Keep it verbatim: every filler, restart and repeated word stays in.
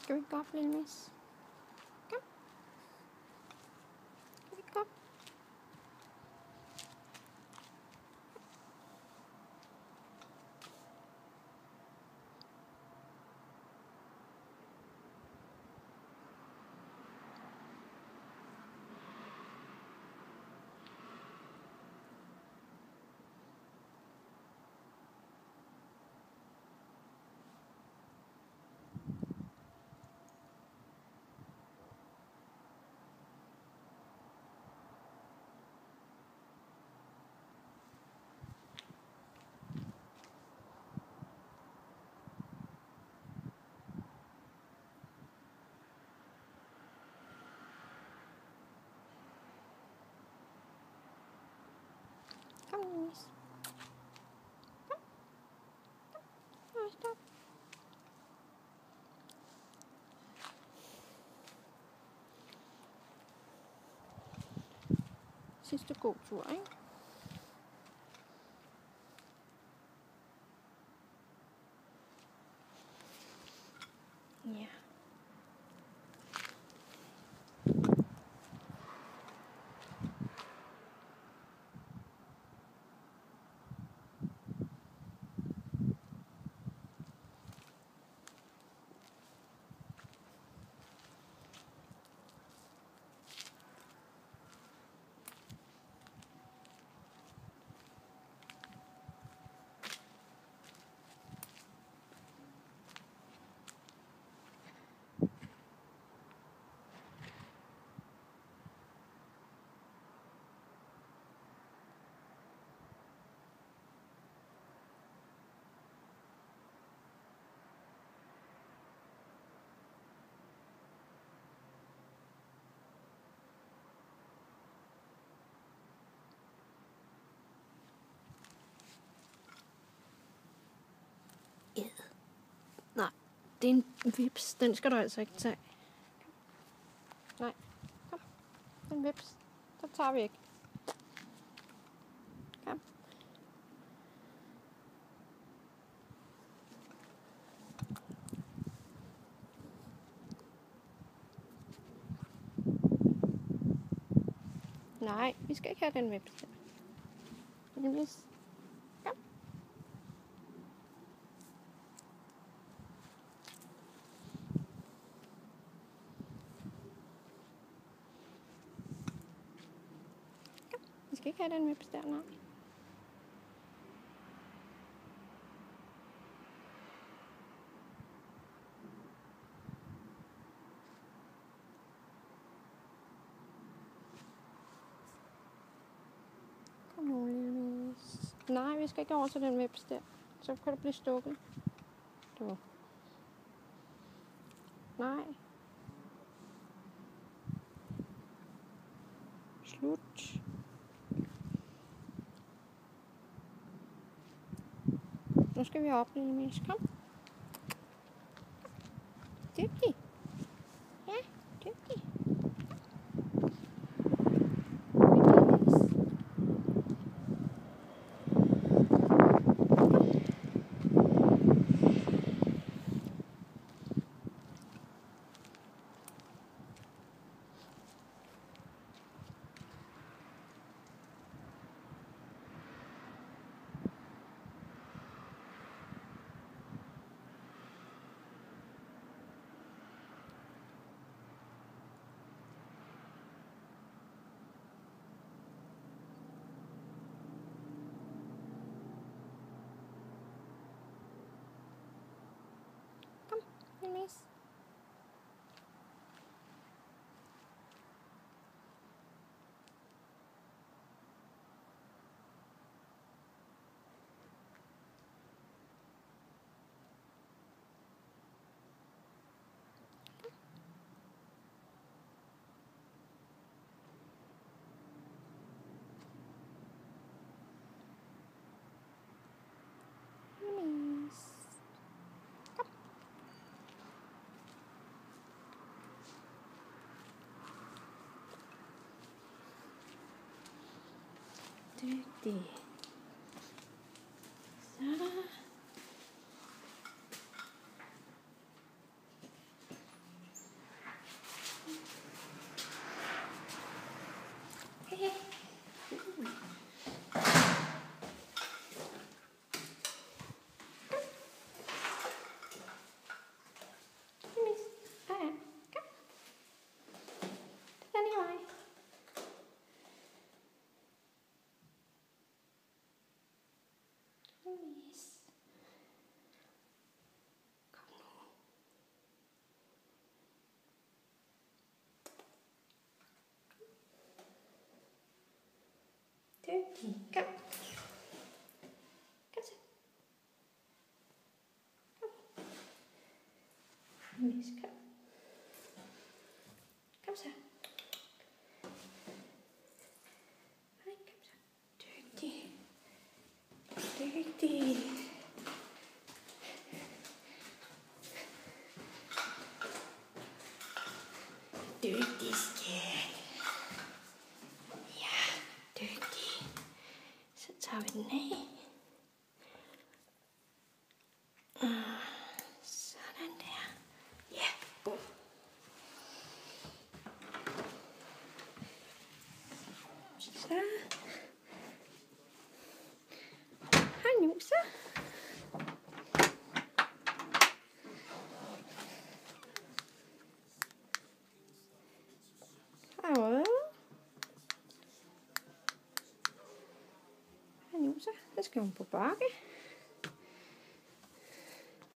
Skal vi gå op, lille mis? Kom. Skal vi gå op? Kom, lille mis. Kom. Kom. Nå, stop. Sidste god tur, ikke? Ja. Nej, det er en vips. Den skal du altså ikke tage. Nej, kom. Det er en vips. Så tager vi ikke. Kom. Nej, vi skal ikke have den vips der. Den vips. Kom. Vi skal ikke have den vips der, nej. Kom nu, lille mis. Nej, vi skal ikke over til den vips der. Så kan du blive stukket. Du. Nej. Slut. Nu skal vi op, lille mis. Kom. Dygtig. Ja, dygtig. Lille mis. Lille mis. Kom. Dygtig. Så. Dygtig. Kom. Kom så. Kom. Mis, kom. Kom så. Hej, kom så. Dygtig. Dygtig. Dygtig skæg. Ja, dygtig. Så tager vi den af. Sådan der. Ja, bum. Så. Hej nu så. Hej. Hej nu så. Så skal hun på bakke.